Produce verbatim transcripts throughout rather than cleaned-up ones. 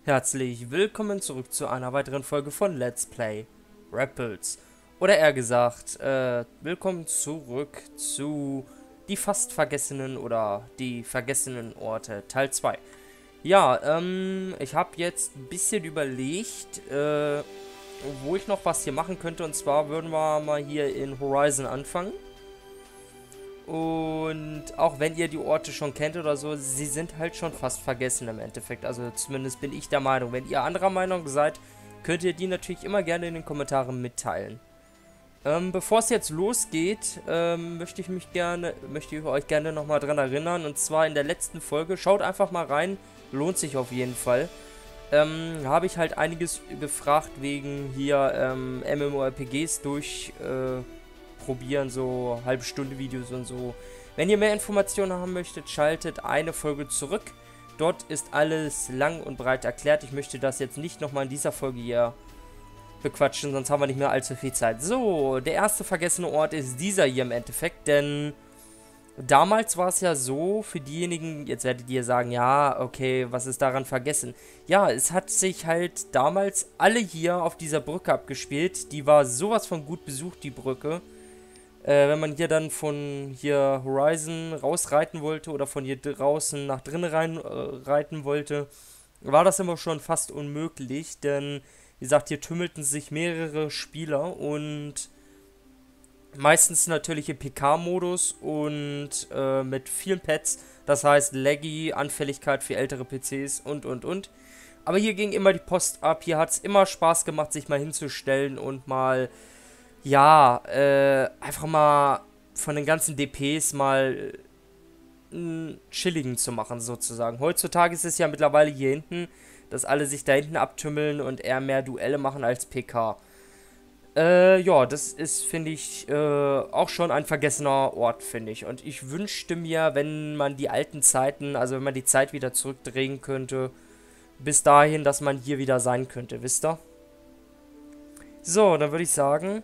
Herzlich willkommen zurück zu einer weiteren Folge von Let's Play Rapples. Oder eher gesagt, äh, willkommen zurück zu die fast vergessenen oder die vergessenen Orte Teil zwei. Ja, ähm, ich habe jetzt ein bisschen überlegt, äh, wo ich noch was hier machen könnte. Und zwar würden wir mal hier in Horizon anfangen. Und auch wenn ihr die Orte schon kennt oder so, sie sind halt schon fast vergessen im Endeffekt. Also zumindest bin ich der Meinung. Wenn ihr anderer Meinung seid, könnt ihr die natürlich immer gerne in den Kommentaren mitteilen. Ähm, bevor es jetzt losgeht, ähm, möchte ich mich gerne, möchte ich euch gerne nochmal dran erinnern. Und zwar in der letzten Folge, schaut einfach mal rein, lohnt sich auf jeden Fall. Ähm, habe ich halt einiges gefragt wegen hier ähm, MMORPGs durch... Äh, probieren, so halbe Stunde Videos und so. Wenn ihr mehr Informationen haben möchtet, schaltet eine Folge zurück. Dort ist alles lang und breit erklärt. Ich möchte das jetzt nicht nochmal in dieser Folge hier bequatschen, sonst haben wir nicht mehr allzu viel Zeit. So, der erste vergessene Ort ist dieser hier im Endeffekt, denn damals war es ja so, für diejenigen, jetzt werdet ihr sagen, ja, okay, was ist daran vergessen? Ja, es hat sich halt damals alle hier auf dieser Brücke abgespielt. Die war sowas von gut besucht, die Brücke. Äh, wenn man hier dann von hier Horizon rausreiten wollte oder von hier draußen nach drinnen rein äh, reiten wollte, war das immer schon fast unmöglich, denn wie gesagt, hier tümmelten sich mehrere Spieler und meistens natürlich im P K-Modus und äh, mit vielen Pads, das heißt Laggy, Anfälligkeit für ältere P Cs und und und. Aber hier ging immer die Post ab, hier hat es immer Spaß gemacht, sich mal hinzustellen und mal ja, äh, einfach mal von den ganzen D Ps mal einen chilligen zu machen, sozusagen. Heutzutage ist es ja mittlerweile hier hinten, dass alle sich da hinten abtümmeln und eher mehr Duelle machen als P K. Äh, ja, das ist, finde ich, äh, auch schon ein vergessener Ort, finde ich. Und ich wünschte mir, wenn man die alten Zeiten, also wenn man die Zeit wieder zurückdrehen könnte, bis dahin, dass man hier wieder sein könnte, wisst ihr? So, dann würde ich sagen...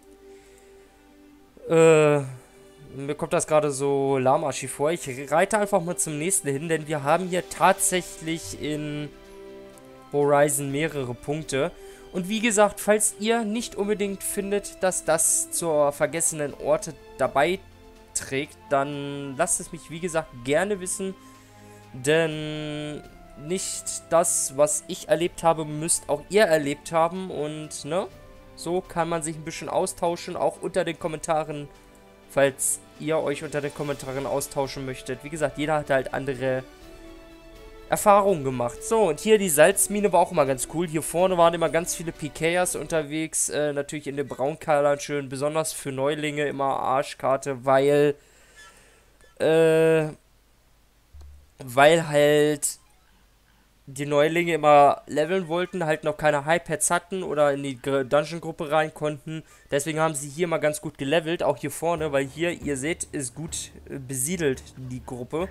Äh, mir kommt das gerade so lahmarschi vor. Ich reite einfach mal zum nächsten hin, denn wir haben hier tatsächlich in Horizon mehrere Punkte. Und wie gesagt, falls ihr nicht unbedingt findet, dass das zur vergessenen Orte dabei trägt, dann lasst es mich, wie gesagt, gerne wissen. Denn nicht das, was ich erlebt habe, müsst auch ihr erlebt haben. Und, ne? So kann man sich ein bisschen austauschen, auch unter den Kommentaren, falls ihr euch unter den Kommentaren austauschen möchtet. Wie gesagt, jeder hat halt andere Erfahrungen gemacht. So, und hier die Salzmine war auch immer ganz cool. Hier vorne waren immer ganz viele P Kers unterwegs, äh, natürlich in den Braunkalern schön, besonders für Neulinge immer Arschkarte, weil, äh, weil halt... die Neulinge immer leveln wollten, halt noch keine High-Pads hatten oder in die Dungeon-Gruppe rein konnten. Deswegen haben sie hier mal ganz gut gelevelt, auch hier vorne, weil hier, ihr seht, ist gut äh, besiedelt, die Gruppe.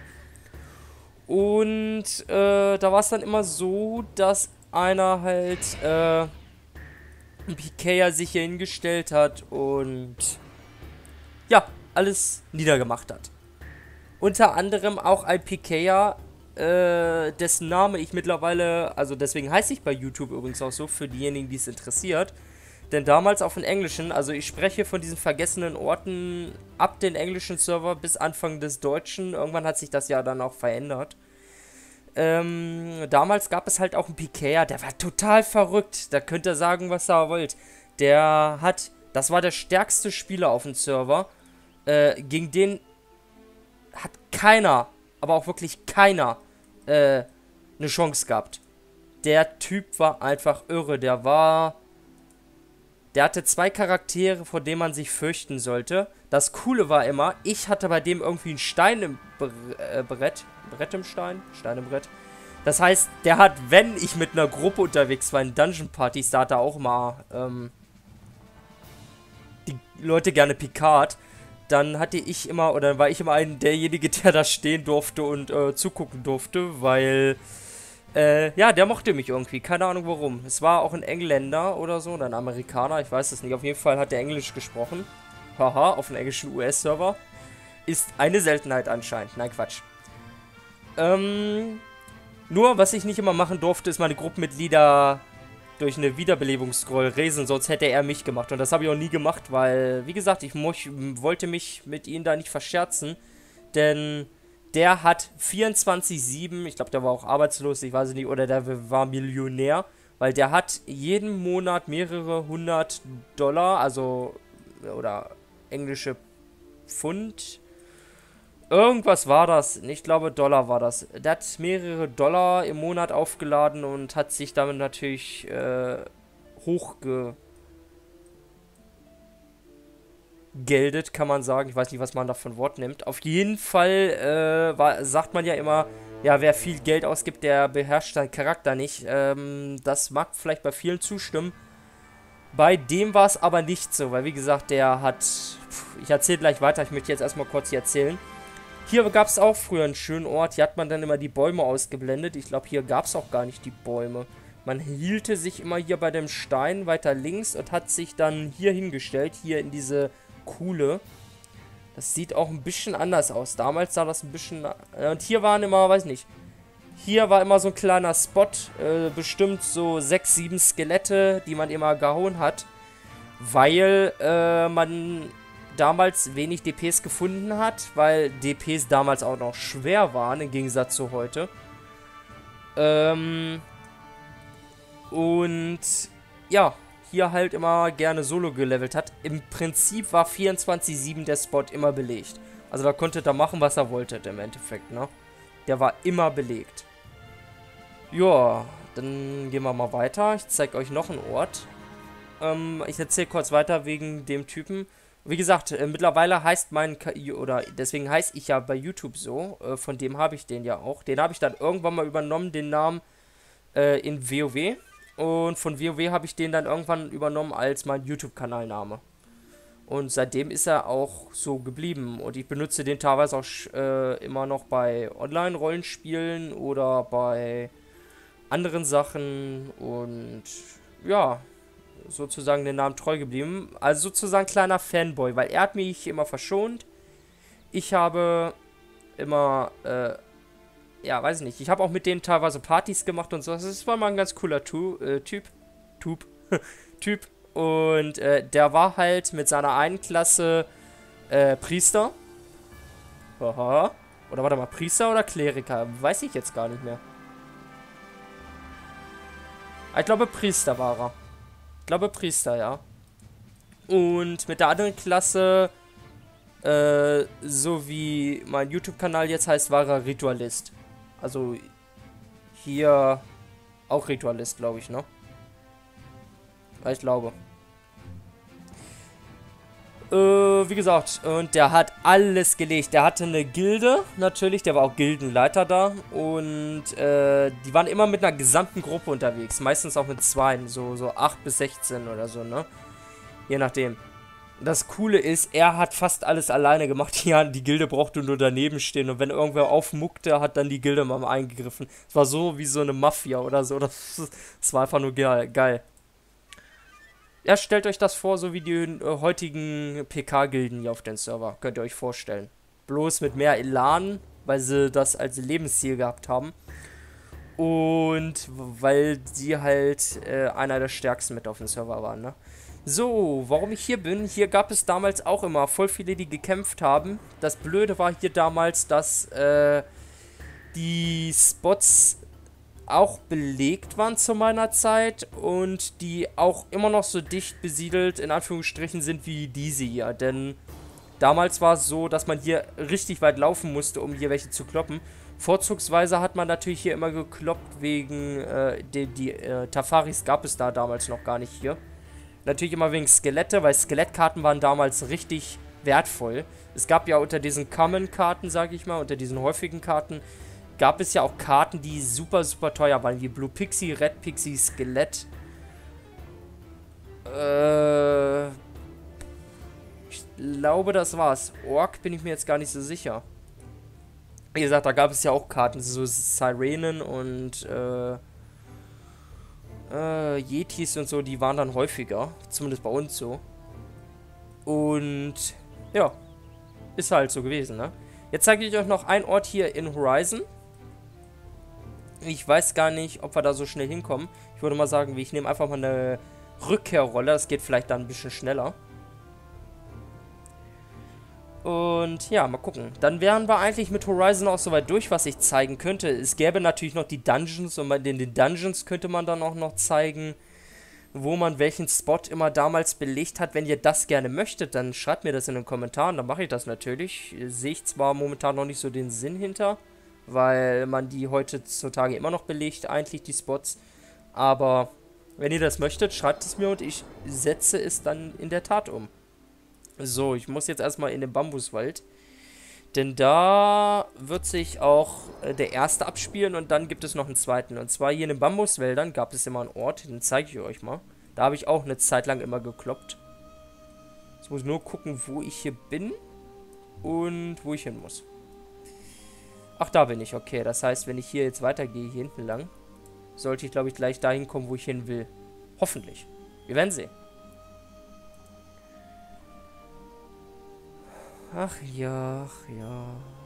Und äh, da war es dann immer so, dass einer halt äh, ein P K sich hier hingestellt hat und ja, alles niedergemacht hat. Unter anderem auch ein P K, Äh, dessen Name ich mittlerweile, also deswegen heiße ich bei YouTube übrigens auch so, für diejenigen, die es interessiert. Denn damals auf den englischen, also ich spreche von diesen vergessenen Orten ab den englischen Server bis Anfang des deutschen. Irgendwann hat sich das ja dann auch verändert. Ähm, damals gab es halt auch einen P K, der war total verrückt. Da könnt ihr sagen, was ihr wollt. Der hat, das war der stärkste Spieler auf dem Server. Äh, gegen den hat keiner, aber auch wirklich keiner, äh, eine Chance gehabt. Der Typ war einfach irre. Der war... Der hatte zwei Charaktere, vor denen man sich fürchten sollte. Das Coole war immer, ich hatte bei dem irgendwie einen Stein im Bre äh, Brett. Brett im Stein? Stein im Brett. Das heißt, der hat, wenn ich mit einer Gruppe unterwegs war in Dungeon-Partys, da hat er auch mal, ähm, die Leute gerne Picard. Dann hatte ich immer, oder war ich immer ein derjenige, der da stehen durfte und äh, zugucken durfte, weil, äh, ja, der mochte mich irgendwie, keine Ahnung warum. Es war auch ein Engländer oder so, oder ein Amerikaner, ich weiß es nicht. Auf jeden Fall hat er Englisch gesprochen. Haha, auf einem englischen U S-Server. Ist eine Seltenheit anscheinend, nein, Quatsch. Ähm, Nur, was ich nicht immer machen durfte, ist meine Gruppenmitglieder durch eine Wiederbelebungsscroll resen, sonst hätte er mich gemacht. Und das habe ich auch nie gemacht, weil, wie gesagt, ich mo wollte mich mit ihm da nicht verscherzen. Denn der hat vierundzwanzig sieben, ich glaube, der war auch arbeitslos, ich weiß es nicht, oder der war Millionär. Weil der hat jeden Monat mehrere hundert Dollar, also, oder englische Pfund. Irgendwas war das. Ich glaube, Dollar war das. Der hat mehrere Dollar im Monat aufgeladen und hat sich damit natürlich äh, hochgegeldet, kann man sagen. Ich weiß nicht, was man da für ein Wort nimmt. Auf jeden Fall äh, war, sagt man ja immer, ja, wer viel Geld ausgibt, der beherrscht seinen Charakter nicht. Ähm, das mag vielleicht bei vielen zustimmen. Bei dem war es aber nicht so, weil wie gesagt, der hat... Ich erzähle gleich weiter, ich möchte jetzt erstmal kurz hier erzählen. Hier gab es auch früher einen schönen Ort, hier hat man dann immer die Bäume ausgeblendet. Ich glaube, hier gab es auch gar nicht die Bäume. Man hielte sich immer hier bei dem Stein weiter links und hat sich dann hier hingestellt, hier in diese Kuhle. Das sieht auch ein bisschen anders aus. Damals sah das ein bisschen... Und hier waren immer, weiß nicht, hier war immer so ein kleiner Spot, äh, bestimmt so sechs, sieben Skelette, die man immer gehauen hat, weil äh, man damals wenig D Ps gefunden hat, weil D Ps damals auch noch schwer waren, im Gegensatz zu heute. Ähm, und ja, hier halt immer gerne Solo gelevelt hat. Im Prinzip war vierundzwanzig sieben der Spot immer belegt. Also da konnte er machen, was er wollte im Endeffekt, ne? Der war immer belegt. Ja, dann gehen wir mal weiter. Ich zeige euch noch einen Ort. Ähm, ich erzähle kurz weiter wegen dem Typen. Wie gesagt, äh, mittlerweile heißt mein... K I, oder deswegen heiße ich ja bei YouTube so. Äh, von dem habe ich den ja auch. Den habe ich dann irgendwann mal übernommen, den Namen äh, in WoW. Und von WoW habe ich den dann irgendwann übernommen als mein YouTube-Kanalname. Und seitdem ist er auch so geblieben. Und ich benutze den teilweise auch äh, immer noch bei Online-Rollenspielen oder bei anderen Sachen. Und ja, sozusagen den Namen treu geblieben. Also sozusagen kleiner Fanboy, weil er hat mich immer verschont. Ich habe immer, äh, ja, weiß ich nicht. Ich habe auch mit denen teilweise Partys gemacht und so. Das war mal ein ganz cooler tu äh, Typ. Typ. Typ. Und äh, der war halt mit seiner einen Klasse äh, Priester. Aha. Oder warte mal, Priester oder Kleriker? Weiß ich jetzt gar nicht mehr. Ich glaube, Priester war er. Ich glaube, Priester, ja. Und mit der anderen Klasse, äh, so wie mein YouTube-Kanal jetzt heißt, war er Ritualist. Also hier auch Ritualist, glaube ich, ne? Ich glaube. Äh, wie gesagt, und der hat alles gelegt. Der hatte eine Gilde, natürlich, der war auch Gildenleiter da. Und äh, die waren immer mit einer gesamten Gruppe unterwegs. Meistens auch mit zweien, so, so acht bis sechzehn oder so, ne? Je nachdem. Das Coole ist, er hat fast alles alleine gemacht. Ja, die Gilde brauchte nur daneben stehen. Und wenn irgendwer aufmuckte, hat dann die Gilde mal eingegriffen. Es war so wie so eine Mafia oder so. Das, das war einfach nur geil. geil. Ja, stellt euch das vor, so wie die äh, heutigen P K-Gilden hier auf den Server. Könnt ihr euch vorstellen. Bloß mit mehr Elan, weil sie das als Lebensziel gehabt haben. Und weil die halt äh, einer der stärksten mit auf dem Server waren, ne? So, warum ich hier bin, hier gab es damals auch immer voll viele, die gekämpft haben. Das Blöde war hier damals, dass äh, die Spots auch belegt waren zu meiner Zeit und die auch immer noch so dicht besiedelt, in Anführungsstrichen, sind wie diese hier. Denn damals war es so, dass man hier richtig weit laufen musste, um hier welche zu kloppen. Vorzugsweise hat man natürlich hier immer gekloppt wegen, äh, die, die äh, Tafaris gab es da damals noch gar nicht hier. Natürlich immer wegen Skelette, weil Skelettkarten waren damals richtig wertvoll. Es gab ja unter diesen Common-Karten, sage ich mal, unter diesen häufigen Karten, gab es ja auch Karten, die super, super teuer waren, wie Blue Pixie, Red Pixie, Skelett. Äh, ich glaube, das war's. Ork bin ich mir jetzt gar nicht so sicher. Wie gesagt, da gab es ja auch Karten, so Sirenen und äh, äh, Yetis und so, die waren dann häufiger. Zumindest bei uns so. Und ja, ist halt so gewesen, ne? Jetzt zeige ich euch noch einen Ort hier in Horizon. Ich weiß gar nicht, ob wir da so schnell hinkommen. Ich würde mal sagen, ich nehme einfach mal eine Rückkehrrolle. Das geht vielleicht dann ein bisschen schneller. Und ja, mal gucken. Dann wären wir eigentlich mit Horizon auch soweit durch, was ich zeigen könnte. Es gäbe natürlich noch die Dungeons und in den Dungeons könnte man dann auch noch zeigen, wo man welchen Spot immer damals belegt hat. Wenn ihr das gerne möchtet, dann schreibt mir das in den Kommentaren, dann mache ich das natürlich. Sehe ich zwar momentan noch nicht so den Sinn hinter, weil man die heutzutage immer noch belegt, eigentlich die Spots. Aber wenn ihr das möchtet, schreibt es mir und ich setze es dann in der Tat um. So, ich muss jetzt erstmal in den Bambuswald. Denn da wird sich auch äh, der erste abspielen und dann gibt es noch einen zweiten. Und zwar hier in den Bambuswäldern gab es immer einen Ort, den zeige ich euch mal. Da habe ich auch eine Zeit lang immer gekloppt. Jetzt muss ich nur gucken, wo ich hier bin und wo ich hin muss. Ach, da bin ich, okay. Das heißt, wenn ich hier jetzt weitergehe, hier hinten lang, sollte ich, glaube ich, gleich dahin kommen, wo ich hin will. Hoffentlich. Wir werden sehen. Ach ja, ach ja.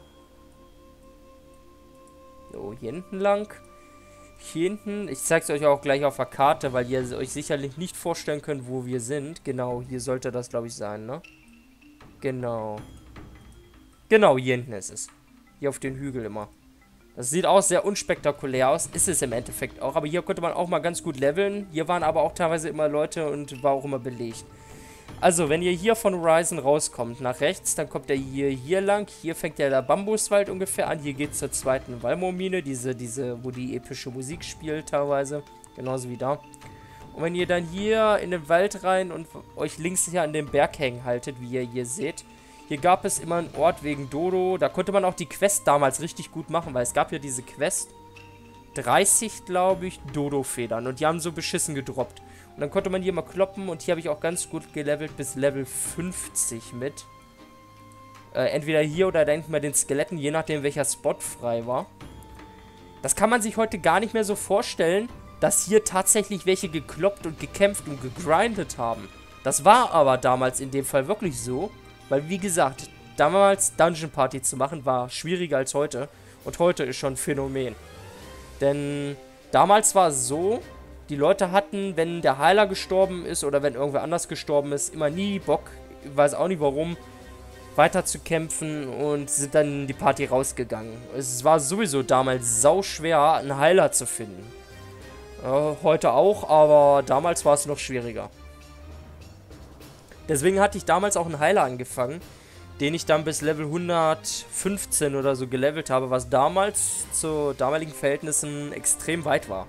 So, hier hinten lang. Hier hinten, ich zeige es euch auch gleich auf der Karte, weil ihr euch sicherlich nicht vorstellen könnt, wo wir sind. Genau, hier sollte das, glaube ich, sein, ne? Genau. Genau, hier hinten ist es. Hier auf den Hügel immer. Das sieht auch sehr unspektakulär aus. Ist es im Endeffekt auch. Aber hier konnte man auch mal ganz gut leveln. Hier waren aber auch teilweise immer Leute und war auch immer belegt. Also, wenn ihr hier von Horizon rauskommt, nach rechts, dann kommt er hier, hier lang. Hier fängt ja der Bambuswald ungefähr an. Hier geht es zur zweiten Walmoor-Mine, diese, diese, wo die epische Musik spielt teilweise. Genauso wie da. Und wenn ihr dann hier in den Wald rein und euch links hier an den Berg hängen haltet, wie ihr hier seht, hier gab es immer einen Ort wegen Dodo. Da konnte man auch die Quest damals richtig gut machen, weil es gab ja diese Quest. dreißig, glaube ich, Dodo-Federn. Und die haben so beschissen gedroppt. Und dann konnte man hier mal kloppen und hier habe ich auch ganz gut gelevelt bis Level fünfzig mit. Äh, entweder hier oder dann bei den Skeletten, je nachdem welcher Spot frei war. Das kann man sich heute gar nicht mehr so vorstellen, dass hier tatsächlich welche gekloppt und gekämpft und gegrindet haben. Das war aber damals in dem Fall wirklich so, weil wie gesagt, damals Dungeon Party zu machen war schwieriger als heute. Und heute ist schon ein Phänomen. Denn damals war es so, die Leute hatten, wenn der Heiler gestorben ist oder wenn irgendwer anders gestorben ist, immer nie Bock, ich weiß auch nicht warum, weiter zu kämpfen und sind dann in die Party rausgegangen. Es war sowieso damals sau schwer, einen Heiler zu finden. Äh, heute auch, aber damals war es noch schwieriger. Deswegen hatte ich damals auch einen Heiler angefangen, den ich dann bis Level hundertfünfzehn oder so gelevelt habe, was damals zu damaligen Verhältnissen extrem weit war.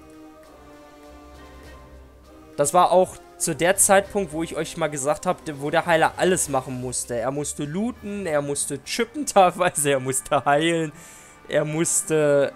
Das war auch zu der Zeitpunkt, wo ich euch mal gesagt habe, wo der Heiler alles machen musste. Er musste looten, er musste chippen teilweise, er musste heilen, er musste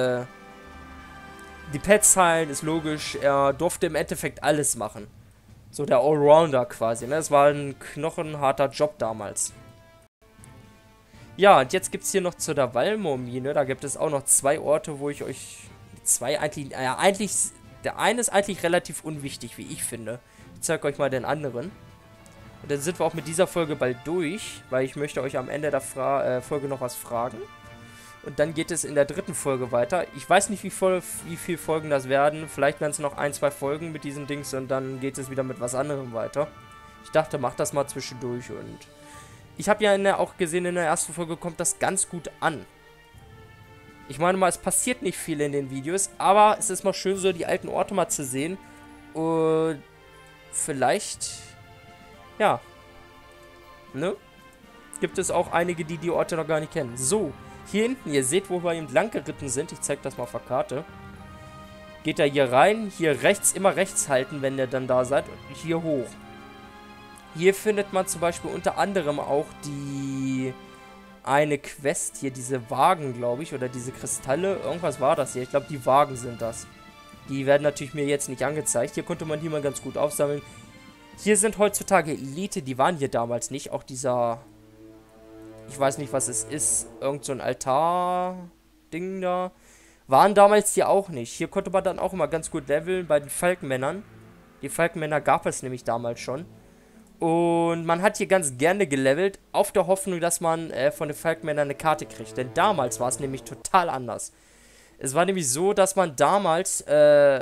äh, die Pets heilen, ist logisch. Er durfte im Endeffekt alles machen. So der Allrounder quasi, ne? Es war ein knochenharter Job damals. Ja, und jetzt gibt es hier noch zu der Walmoor-Mine, da gibt es auch noch zwei Orte, wo ich euch... Zwei eigentlich... Naja, eigentlich... Der eine ist eigentlich relativ unwichtig, wie ich finde. Ich zeige euch mal den anderen. Und dann sind wir auch mit dieser Folge bald durch, weil ich möchte euch am Ende der Fra äh, Folge noch was fragen. Und dann geht es in der dritten Folge weiter. Ich weiß nicht, wie, voll, wie viele Folgen das werden. Vielleicht werden es noch ein, zwei Folgen mit diesen Dings und dann geht es wieder mit was anderem weiter. Ich dachte, mach das mal zwischendurch und... Ich habe ja in der, auch gesehen, in der ersten Folge kommt das ganz gut an. Ich meine mal, es passiert nicht viel in den Videos, aber es ist mal schön, so die alten Orte mal zu sehen. Und vielleicht, ja, ne? Gibt es auch einige, die die Orte noch gar nicht kennen. So, hier hinten, ihr seht, wo wir eben lang geritten sind. Ich zeige das mal auf der Karte. Geht da hier rein, hier rechts, immer rechts halten, wenn ihr dann da seid. Und hier hoch. Hier findet man zum Beispiel unter anderem auch die... eine Quest, hier diese Wagen, glaube ich, oder diese Kristalle, irgendwas war das hier, ich glaube die Wagen sind das. Die werden natürlich mir jetzt nicht angezeigt, hier konnte man die mal ganz gut aufsammeln. Hier sind heutzutage Elite, die waren hier damals nicht, auch dieser, ich weiß nicht, was es ist, irgend so ein Altar-Ding da, waren damals hier auch nicht. Hier konnte man dann auch immer ganz gut leveln bei den Falkenmännern. Die Falkenmänner gab es nämlich damals schon. Und man hat hier ganz gerne gelevelt, auf der Hoffnung, dass man äh, von den Falkenmännern eine Karte kriegt. Denn damals war es nämlich total anders. Es war nämlich so, dass man damals, äh,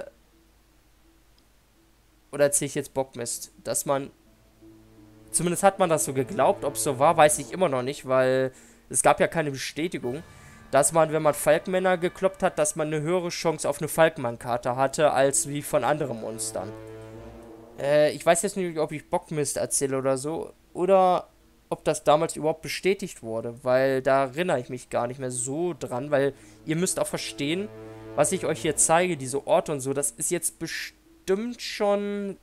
oder erzähle ich jetzt Bockmist, dass man, zumindest hat man das so geglaubt, ob es so war, weiß ich immer noch nicht, weil es gab ja keine Bestätigung, dass man, wenn man Falkmänner gekloppt hat, dass man eine höhere Chance auf eine Falkmann-Karte hatte, als wie von anderen Monstern. Äh, ich weiß jetzt nicht, ob ich Bockmist erzähle oder so, oder ob das damals überhaupt bestätigt wurde, weil da erinnere ich mich gar nicht mehr so dran, weil ihr müsst auch verstehen, was ich euch hier zeige, diese Orte und so, das ist jetzt bestimmt schon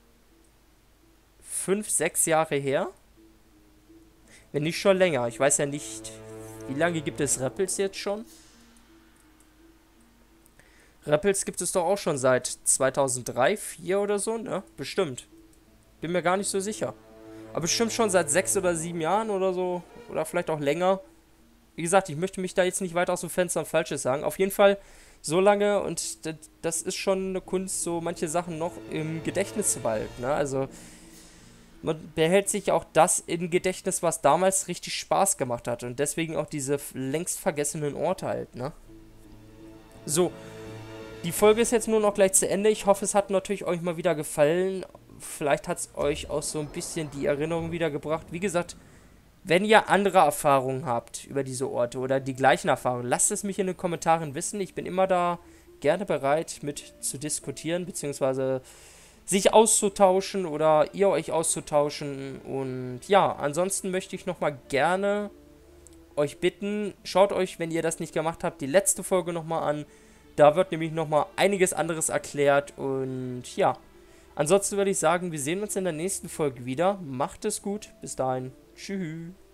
fünf, sechs Jahre her. Wenn nicht schon länger. Ich weiß ja nicht, wie lange gibt es Rappels jetzt schon? Rappels gibt es doch auch schon seit zweitausenddrei, zweitausendvier oder so, ne? Bestimmt. Bin mir gar nicht so sicher. Aber bestimmt schon seit sechs oder sieben Jahren oder so. Oder vielleicht auch länger. Wie gesagt, ich möchte mich da jetzt nicht weiter aus dem Fenster und Falsches sagen. Auf jeden Fall so lange, und das, das ist schon eine Kunst, so manche Sachen noch im Gedächtnis zu behalten, ne? Also man behält sich auch das im Gedächtnis, was damals richtig Spaß gemacht hat. Und deswegen auch diese längst vergessenen Orte halt, ne? So, die Folge ist jetzt nur noch gleich zu Ende. Ich hoffe, es hat natürlich euch mal wieder gefallen. Vielleicht hat es euch auch so ein bisschen die Erinnerung wiedergebracht. Wie gesagt, wenn ihr andere Erfahrungen habt über diese Orte oder die gleichen Erfahrungen, lasst es mich in den Kommentaren wissen. Ich bin immer da gerne bereit, mit zu diskutieren, beziehungsweise sich auszutauschen oder ihr euch auszutauschen. Und ja, ansonsten möchte ich nochmal gerne euch bitten, schaut euch, wenn ihr das nicht gemacht habt, die letzte Folge nochmal an. Da wird nämlich nochmal einiges anderes erklärt. Und ja, ansonsten würde ich sagen, wir sehen uns in der nächsten Folge wieder. Macht es gut. Bis dahin. Tschüss.